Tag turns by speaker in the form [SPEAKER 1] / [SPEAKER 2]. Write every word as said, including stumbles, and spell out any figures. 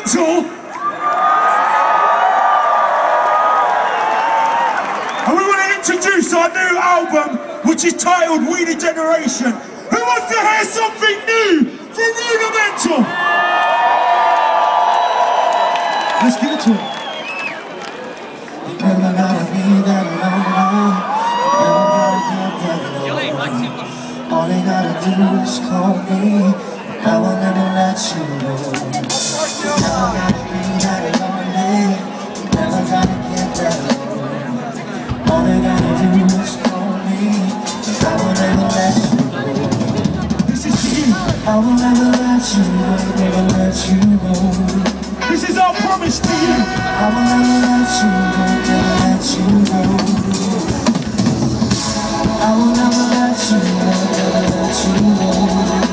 [SPEAKER 1] Rudimental. And we want to introduce our new album, which is titled We the Generation. Who wants to hear something new from Rudimental? Let's give it to him.
[SPEAKER 2] Never gotta be that alone. Never gotta get that alone. All they gotta do is call me. I will never let you go. Never gotta be that alone. Never gotta get that alone. All they gotta do is call me. I will never let you go.
[SPEAKER 1] This is for you.
[SPEAKER 2] I will never let you go. Never let you go.
[SPEAKER 1] This is our promise to you.
[SPEAKER 2] I will never let you go. Never let you go. I will never let you go. Never let you go.